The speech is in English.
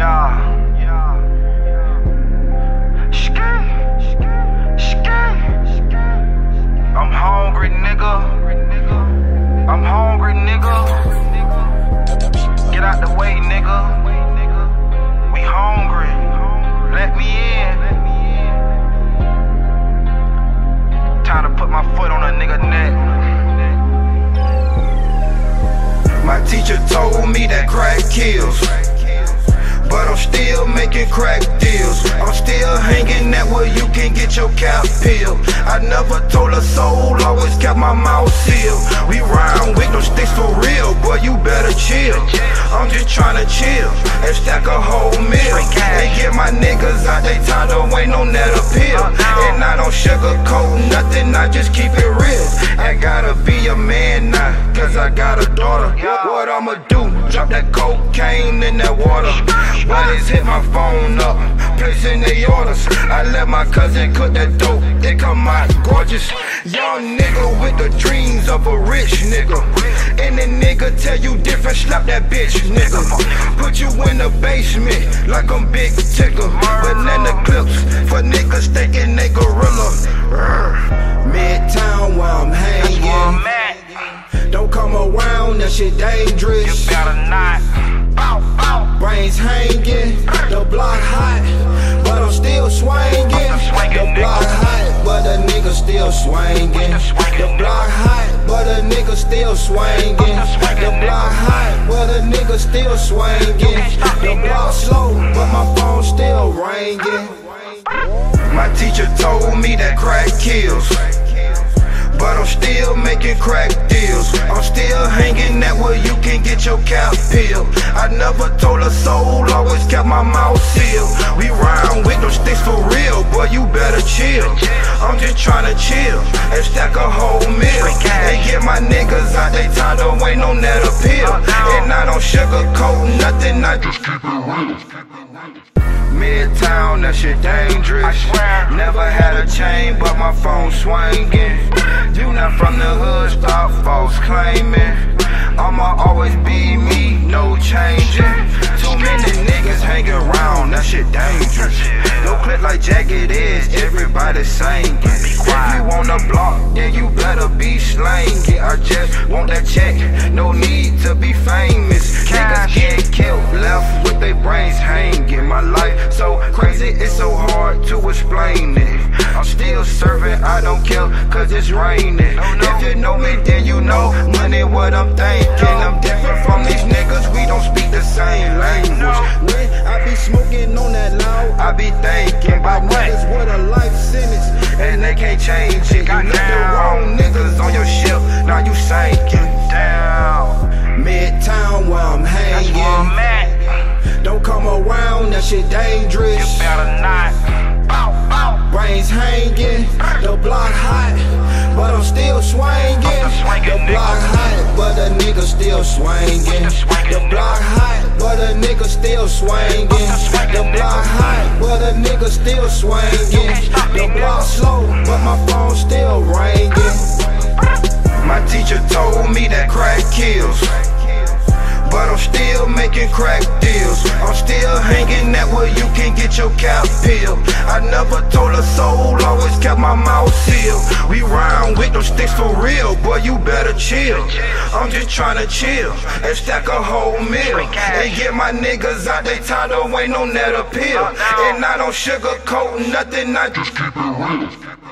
I'm hungry, nigga. I'm hungry, nigga. Get out the way, nigga. We hungry. Let me in. Time to put my foot on a nigga neck. My teacher told me that crack kills, but I'm still making crack deals. I'm still hanging out where you can get your cap peeled. I never told a soul, always kept my mouth sealed. We rhyme with no sticks for real, boy, you better chill. I'm just trying to chill and stack a whole meal and get my niggas out they time to wait on that appeal. And I don't sugarcoat nothing, I just keep it real. I gotta be a man now, cause I got a daughter. What I'ma do? Drop that cocaine in that water. Buddies hit my phone up, placing they orders. I let my cousin cook that dope, it come out gorgeous. Young nigga with the dreams of a rich nigga. And the nigga tell you different, slap that bitch nigga. Put you in the basement like I'm Big Ticker. Banana clips for niggas thinking they gorilla. Midtown where I'm hanging. Don't come around, that shit dangerous. You better not. Brains hanging, the block hot, but I'm still swinging. The block hot, but the nigga still swinging. The block hot, but the nigga still swinging. The block hot, but the nigga still swinging. The block slow, but my phone still ringing. My teacher told me that crack kills, but I'm still making crack deals. I'm still hanging out where you can get your cap peeled. I never told a soul, always kept my mouth sealed. We rhyme with no sticks for real, boy, you better chill. I'm just trying to chill and stack a whole meal and get my niggas out they time to wait on that appeal. And I don't sugarcoat nothing, I just keep it real. Midtown, that shit dangerous. Never had a chain, but my phone swinging. You not from the hood, stop false claiming. I'ma always be me, no changing. Too many niggas hanging around, that shit dangerous. No clip like Jagged Edge, everybody singing. If you on the block, then you better be slanging. I just want that check, no need to be famous. Niggas get killed, left with their brains hanging. My life so crazy, it's so hard to explain it. I'm still serving, I don't care, cause it's raining. If you know me, then you know money what I'm thinking. I'm different from these niggas, we don't speak the same language. When I be smoking on that loud, I be thinking about niggas with a life sentence, and they can't change it. You left the wrong niggas on your ship, now you sinking down. Midtown where I'm hanging. Don't come around, that shit dangerous. You better not. Brains hanging, the block hot, but I'm still swinging. The block hot, but the nigga still swinging. The block hot, but the nigga still swinging. The block hot, but the nigga still swinging. The block slow, but my phone still ringing. My teacher told me that crack kills, but I'm still making crack deals. I'm still hanging out where you can get your cap peeled. I never told a soul, always kept my mouth sealed. We rhyme with no sticks for real, boy, you better chill. I'm just trying to chill and stack a whole meal and get my niggas out they time to wait on that appeal. And I don't sugarcoat nothing, I just keep it real.